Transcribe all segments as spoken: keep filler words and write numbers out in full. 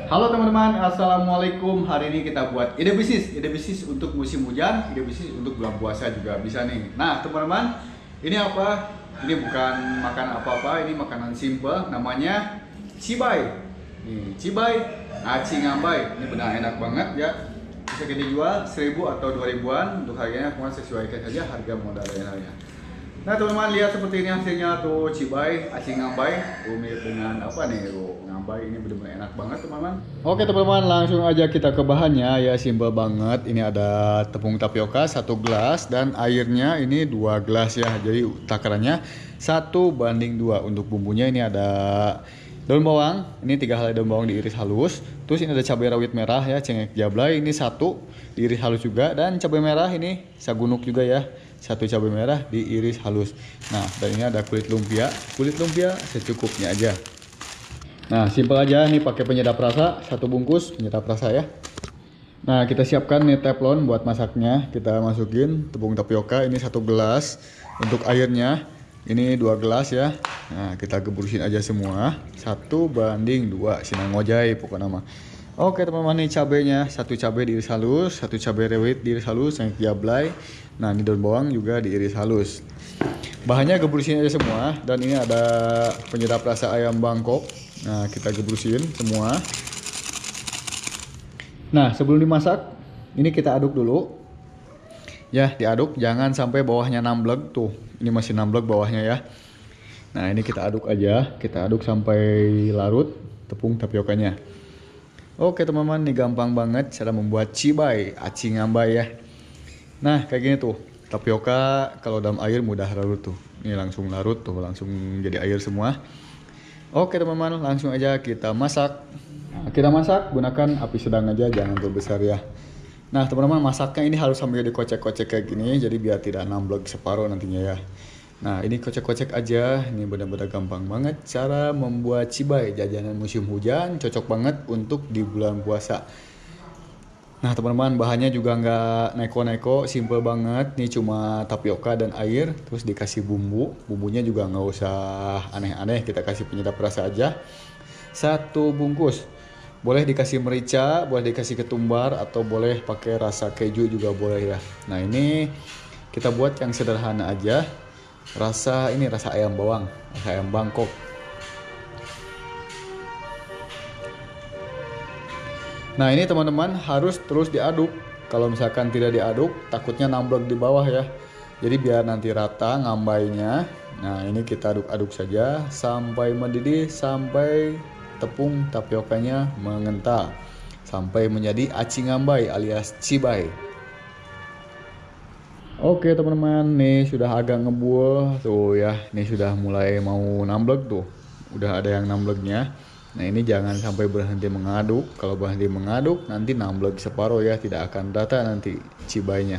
Halo teman-teman, assalamualaikum. Hari ini kita buat ide bisnis, ide bisnis untuk musim hujan, ide bisnis untuk bulan puasa juga bisa nih. Nah teman-teman, ini apa? Ini bukan makan apa-apa, ini makanan simple, namanya cibay. Nih, cibay, aci ngambai. Ini benar enak banget ya. Bisa kita jual seribu atau dua ribuan. Untuk harganya, kemudian sesuaikan saja harga modal lainnya. Nah teman-teman, lihat seperti ini hasilnya tuh cibay, aci ngambai. Tuh mirip dengan apa nih? Tuh, ngambai ini benar-benar enak banget teman-teman. Oke teman-teman, langsung aja kita ke bahannya ya, simple banget. Ini ada tepung tapioka satu gelas dan airnya ini dua gelas ya. Jadi takarannya satu banding dua. Untuk bumbunya ini ada daun bawang, ini tiga helai daun bawang diiris halus. Terus ini ada cabai rawit merah ya, cengkeh jablay ini satu diiris halus juga, dan cabai merah ini sagunuk juga ya, satu cabai merah diiris halus. Nah, dan ini ada kulit lumpia, kulit lumpia secukupnya aja. Nah, simpel aja nih, pakai penyedap rasa satu bungkus penyedap rasa ya. Nah, kita siapkan nih teflon buat masaknya. Kita masukin tepung tapioka ini satu gelas. Untuk airnya ini dua gelas ya. Nah, kita geburusin aja semua. Satu banding dua, sinang ngojai pokoknya nama. Oke teman-teman, nih cabenya satu cabai diiris halus, satu cabai rawit diiris halus, yang jablay. Nah, ini daun bawang juga diiris halus. Bahannya geburusin aja semua. Dan ini ada penyedap rasa ayam Bangkok. Nah, kita geburusin semua. Nah, sebelum dimasak, ini kita aduk dulu. Ya, diaduk jangan sampai bawahnya namblek tuh. Ini masih namblek bawahnya ya. Nah, ini kita aduk aja, kita aduk sampai larut tepung tapiokanya. Oke teman-teman, ini gampang banget cara membuat cibay, aci ngambai ya. Nah, kayak gini tuh. Tapioka kalau dalam air mudah larut tuh. Ini langsung larut tuh, langsung jadi air semua. Oke teman-teman, langsung aja kita masak. Nah, kita masak gunakan api sedang aja, jangan terlalu besar ya. Nah teman-teman, masaknya ini harus sambil dikocek-kocek kayak gini, jadi biar tidak namblek separuh nantinya ya. Nah, ini kocek-kocek aja. Ini benar-benar gampang banget cara membuat cibay, jajanan musim hujan, cocok banget untuk di bulan puasa. Nah teman-teman, bahannya juga nggak neko-neko, simple banget. Ini cuma tapioka dan air, terus dikasih bumbu. Bumbunya juga nggak usah aneh-aneh, kita kasih penyedap rasa aja. Satu bungkus. Boleh dikasih merica, boleh dikasih ketumbar, atau boleh pakai rasa keju juga boleh ya. Nah, ini kita buat yang sederhana aja. Rasa ini rasa ayam bawang, rasa ayam Bangkok. Nah, ini teman-teman harus terus diaduk. Kalau misalkan tidak diaduk, takutnya namblek di bawah ya. Jadi biar nanti rata ngambainya. Nah, ini kita aduk-aduk saja sampai mendidih, sampai tepung tapiokanya mengental, sampai menjadi aci ngambai alias cibay. Oke teman-teman, nih sudah agak ngebul tuh ya. Ini sudah mulai mau namblek tuh. Udah ada yang nambleknya. Nah, ini jangan sampai berhenti mengaduk. Kalau berhenti mengaduk nanti namblek separuh ya, tidak akan rata nanti cibaynya.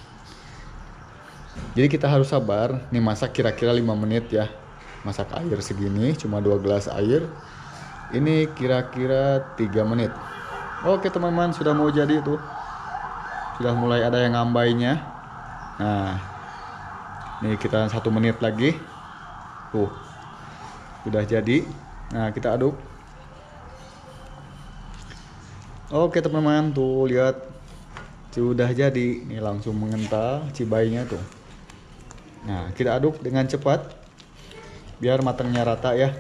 Jadi kita harus sabar. Nih masak kira-kira lima menit ya. Masak air segini, cuma dua gelas air. Ini kira-kira tiga menit. Oke teman-teman, sudah mau jadi tuh. Sudah mulai ada yang ngambainya. Nah, ini kita satu menit lagi. Tuh, sudah jadi. Nah, kita aduk. Oke teman-teman, tuh lihat sudah jadi. Ini langsung mengental cibaynya tuh. Nah, kita aduk dengan cepat biar matangnya rata ya.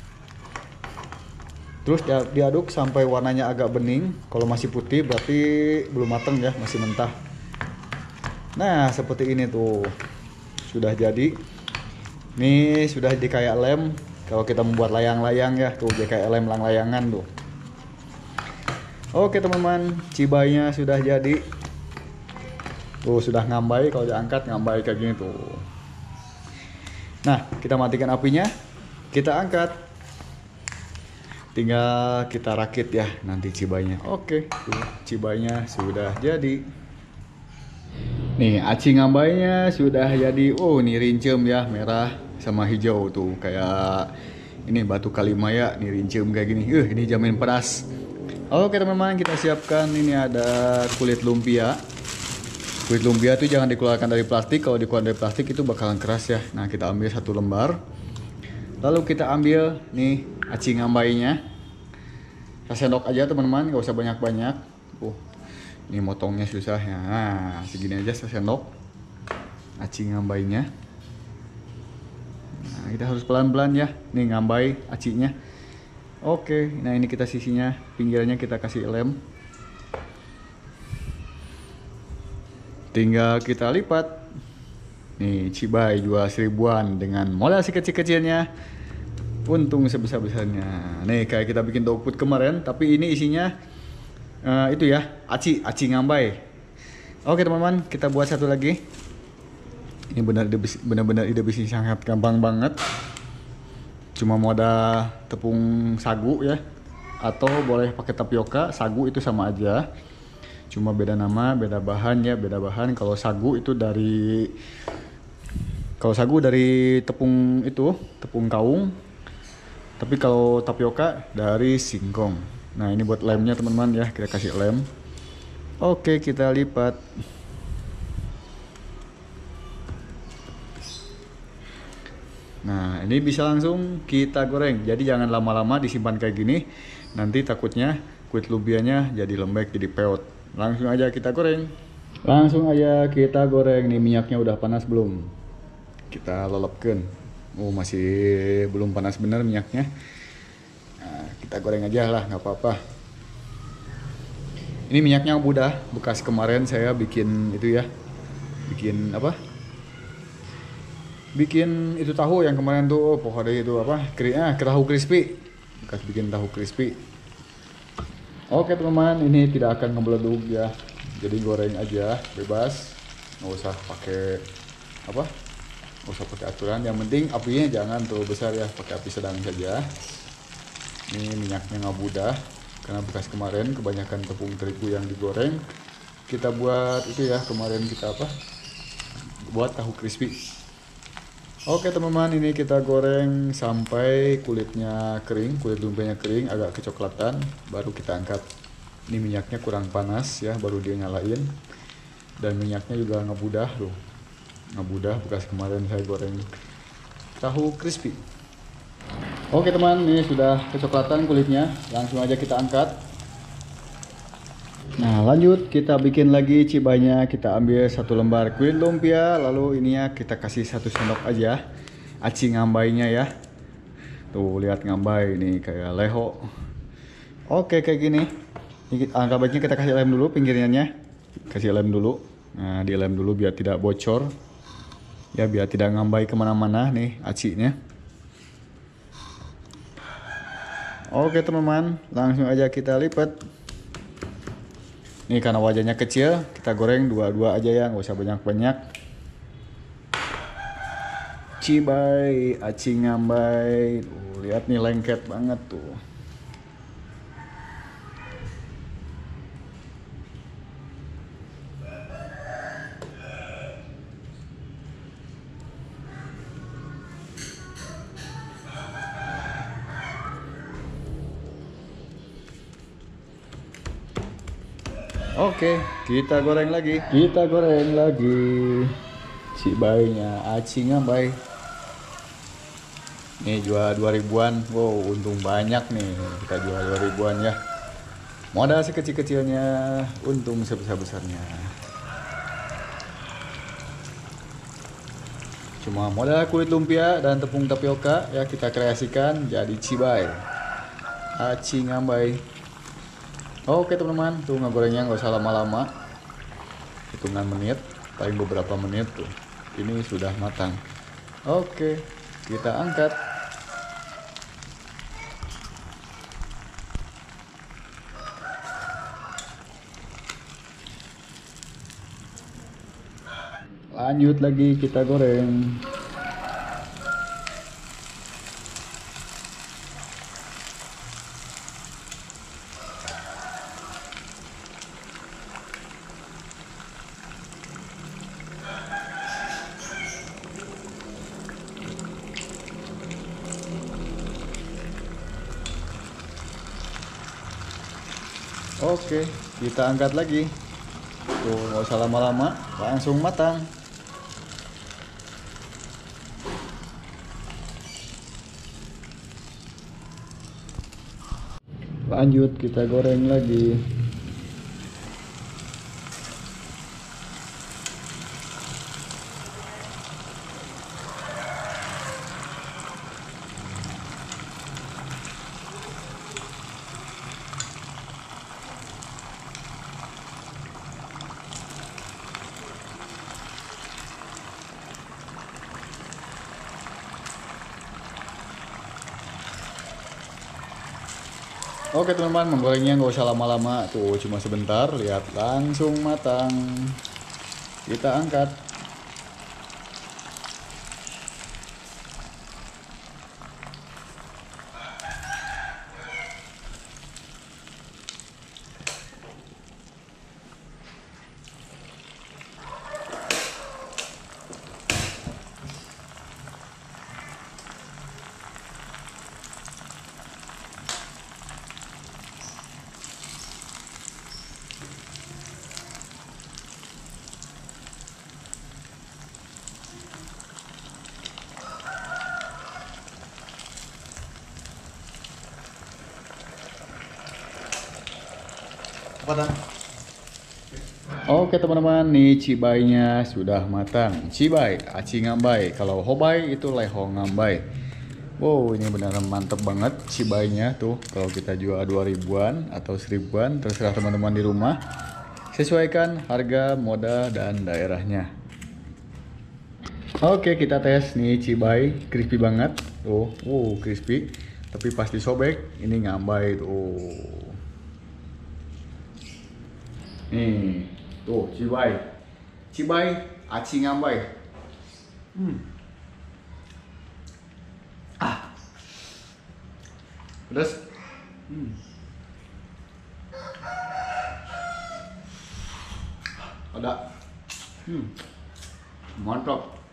Terus diaduk sampai warnanya agak bening. Kalau masih putih berarti belum matang ya, masih mentah. Nah, seperti ini tuh. Sudah jadi. Ini sudah jadi kayak lem. Kalau kita membuat layang-layang ya, tuh jadi kayak lem lang-layangan tuh. Oke teman-teman, cibaynya sudah jadi. Tuh sudah ngambai, kalau diangkat ngambai kayak gini tuh. Nah, kita matikan apinya. Kita angkat. Tinggal kita rakit ya nanti cibaynya. Oke, tuh cibaynya sudah jadi. Nih, aci ngambainya sudah jadi. Oh, ini rincem ya, merah sama hijau tuh kayak ini batu kalimaya, nih rincem kayak gini. Uh, ini jamin pedas. Oke teman-teman, kita siapkan ini ada kulit lumpia. Kulit lumpia itu jangan dikeluarkan dari plastik. Kalau dikeluarkan dari plastik itu bakalan keras ya. Nah, kita ambil satu lembar. Lalu kita ambil nih aci ngambainya. sendok aja teman-teman, nggak usah banyak-banyak. Oh, ini motongnya susah ya. Nah, segini aja sendok aci ngambainya. Nah, kita harus pelan-pelan ya. Nih ngambai acinya. Oke, nah ini kita sisinya, pinggirnya kita kasih lem. Tinggal kita lipat. Nih cibai jual seribuan dengan modal sekecil-kecilnya, untung sebesar-besarnya. Nih kayak kita bikin dogfood kemarin, tapi ini isinya uh, itu ya, aci, aci ngambai. Oke teman-teman, kita buat satu lagi. Ini benar-benar ide bisnis sangat gampang banget. Cuma modal tepung sagu ya, atau boleh pakai tapioka. Sagu itu sama aja, cuma beda nama, beda bahan ya, beda bahan. Kalau sagu itu dari kalau sagu dari tepung itu, tepung kaung. Tapi kalau tapioka dari singkong. Nah, ini buat lemnya teman-teman ya, kita kasih lem. Oke, kita lipat. Nah, ini bisa langsung kita goreng. Jadi jangan lama-lama disimpan kayak gini. Nanti takutnya kulit lumpianya jadi lembek, jadi peot. Langsung aja kita goreng. Langsung aja kita goreng. Nih minyaknya udah panas belum? Kita lelapkan. Oh, masih belum panas bener minyaknya. Nah, kita goreng aja lah, nggak apa-apa. Ini minyaknya udah bekas kemarin saya bikin itu ya. Bikin apa? Bikin itu tahu yang kemarin tuh, oh, pokoknya itu apa, ah, tahu crispy, bekas bikin tahu crispy. Oke teman-teman, ini tidak akan ngebeleduk ya, jadi goreng aja bebas, nggak usah pakai apa, nggak usah pakai aturan. Yang penting apinya jangan terlalu besar ya, pakai api sedang saja. Ini minyaknya nggak mudah karena bekas kemarin kebanyakan tepung terigu yang digoreng. Kita buat itu ya, kemarin kita apa, buat tahu crispy. Oke teman-teman, ini kita goreng sampai kulitnya kering, kulit lumpianya kering, agak kecoklatan, baru kita angkat. Ini minyaknya kurang panas ya, baru dia nyalain. Dan minyaknya juga ngebudah loh, ngebudah bekas kemarin saya goreng tahu crispy. Oke teman, ini sudah kecoklatan kulitnya, langsung aja kita angkat. Nah lanjut kita bikin lagi cibainya. Kita ambil satu lembar kulit lumpia, lalu ininya kita kasih satu sendok aja aci ngambainya ya. Tuh lihat ngambai ini kayak leho. Oke kayak gini. Angka baiknya kita kasih lem dulu pinggirnya, kasih lem dulu. Nah di lem dulu biar tidak bocor ya, biar tidak ngambai kemana-mana nih acinya. Oke teman-teman, langsung aja kita lipat. Ini karena wajahnya kecil, kita goreng dua-dua aja ya, nggak usah banyak-banyak. Cibai, aci ngambai, tuh, lihat nih lengket banget tuh. Oke, kita goreng lagi. Kita goreng lagi cibainya, aci ngambai. Nih jual dua ribuan. Wow, untung banyak nih. Kita jual dua ribuan ya. Modal sekecil-kecilnya, untung sebesar-besarnya. Cuma modal kulit lumpia dan tepung tapioka ya, kita kreasikan jadi cibai, aci ngambai. Oke teman-teman, tuh ngegorengnya nggak usah lama-lama, hitungan menit, paling beberapa menit tuh. Ini sudah matang. Oke, kita angkat. Lanjut lagi kita goreng. Oke, kita angkat lagi. Tuh, nggak usah lama-lama, langsung matang. Lanjut kita goreng lagi. Oke teman-teman, menggorengnya nggak usah lama-lama, tuh cuma sebentar, lihat langsung matang. Kita angkat. Apa dan? Oke teman-teman, nih cibainya sudah matang. Cibai, aci ngambai. Kalau hobai itu leho ngambai. Wow, ini beneran mantep banget cibainya tuh. Kalau kita jual dua ribuan atau seribuan, terserah teman-teman di rumah. Sesuaikan harga, moda, dan daerahnya. Oke, kita tes nih cibai, crispy banget. Tuh, wow, crispy. Tapi pas disobek, ini ngambai tuh. Nih, tuh cibai, cibai, aci ngambai. Hmm. Ah, pedas. Hmm. Ada. Hmm. Mantap.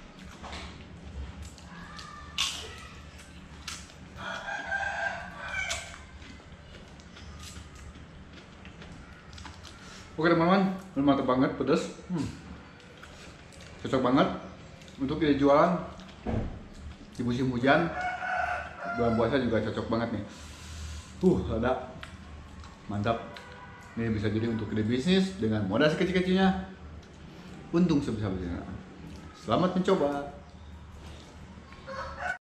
Oke teman-teman, mantap banget, pedas. Hmm. Cocok banget untuk dijualan di musim hujan. Bulan puasa juga cocok banget nih. Uh, ada. Mantap. Ini bisa jadi untuk ide bisnis dengan modal sekecil-kecilnya. Untung sebesar-besarnya. Selamat mencoba.